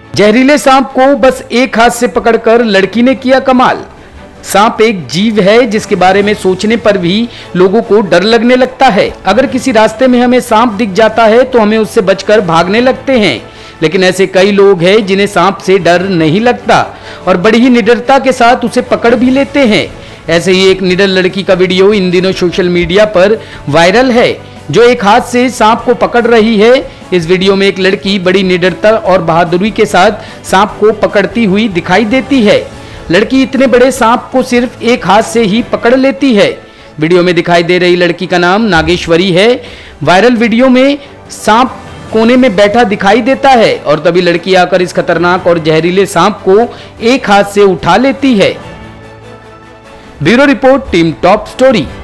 जहरीले सांप को बस एक हाथ से पकड़कर लड़की ने किया कमाल। सांप एक जीव है जिसके बारे में सोचने पर भी लोगों को डर लगने लगता है। अगर किसी रास्ते में हमें सांप दिख जाता है तो हमें उससे बचकर भागने लगते हैं, लेकिन ऐसे कई लोग हैं जिन्हें सांप से डर नहीं लगता और बड़ी ही निडरता के साथ उसे पकड़ भी लेते हैं। ऐसे ही एक निडर लड़की का वीडियो इन दिनों सोशल मीडिया पर वायरल है, जो एक हाथ से सांप को पकड़ रही है। इस वीडियो में एक लड़की बड़ी निडरता और बहादुरी के साथ सांप को पकड़ती हुई दिखाई देती है। लड़की इतने बड़े सांप को सिर्फ एक हाथ से ही पकड़ लेती है। वीडियो में दिखाई दे रही लड़की का नाम नागेश्वरी है। वायरल वीडियो में सांप कोने में बैठा दिखाई देता है और तभी लड़की आकर इस खतरनाक और जहरीले सांप को एक हाथ से उठा लेती है। Bureau report, team top story.